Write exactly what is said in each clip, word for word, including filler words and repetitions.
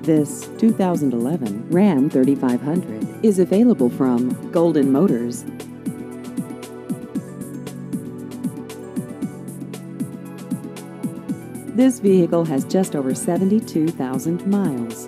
This two thousand eleven Ram thirty-five hundred is available from Golden Motors. This vehicle has just over seventy-two thousand miles.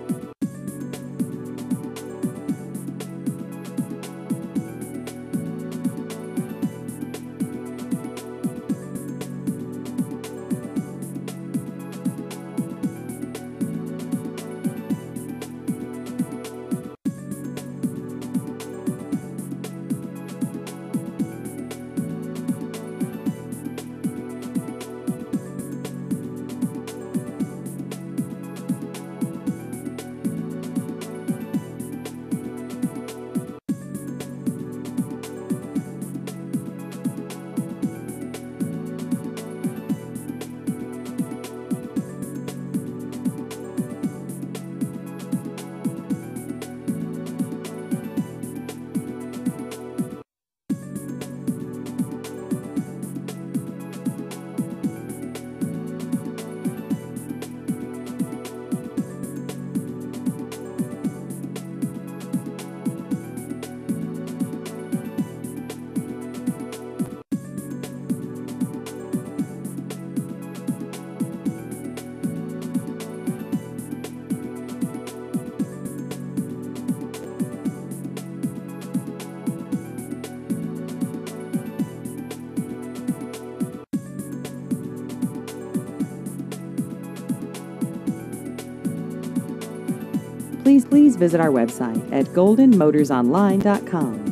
Please, please visit our website at golden motors online dot com.